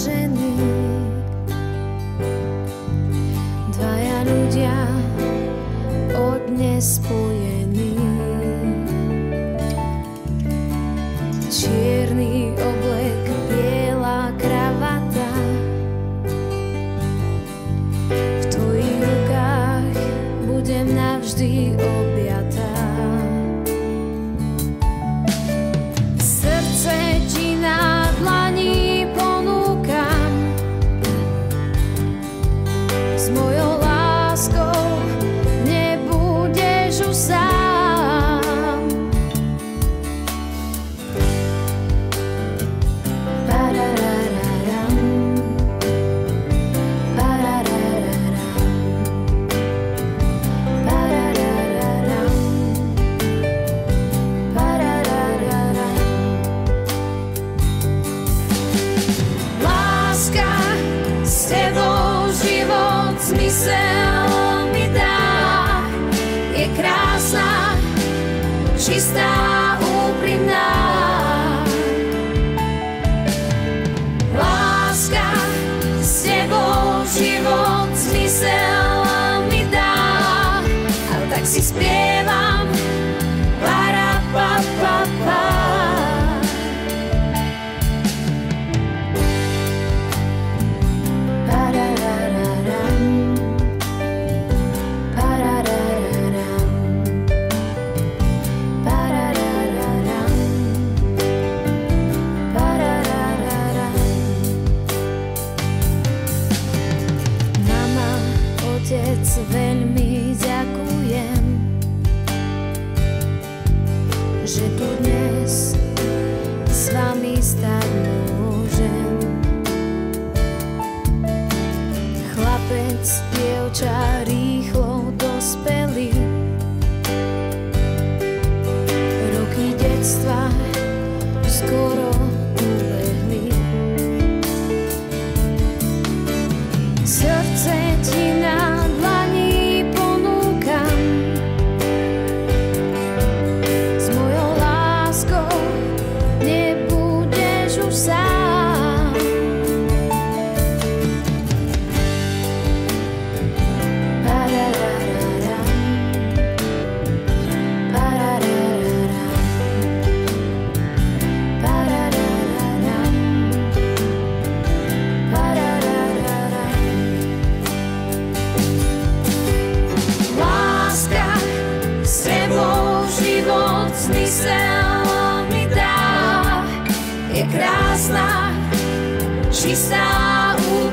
ženy, dvaja ľudia od dnes spojení. Čierny oblek, biela kravata, v tvojich rukách budem navždy objatá. Srdce ti na dlani ponúkam, s mojou láskou nebudeš už sám. Pararararam, pararararam, pararararam, pararararam. Láska, s tebou život zmysel mi dá. Je krásna, čistá, úprimná. Láska, s tebou život zmysel mi dá. A tak si spievam para pa pa pa. Pararararam, pararararam, pararararam, pararararam. Mama, otec, veľmi ďakujem, že tu dnes s vami stať môžem. Chlapec, dievča, rýchlo dospelí, roky detstva skoro ubehli. Srdce ti na dlani ponúkam, s mojou láskou nebudeš už sám. Pararararam, pararararam, pararararam, pararararam. Láska, s tebou život zmysel mi dá. Je krásna, čistá,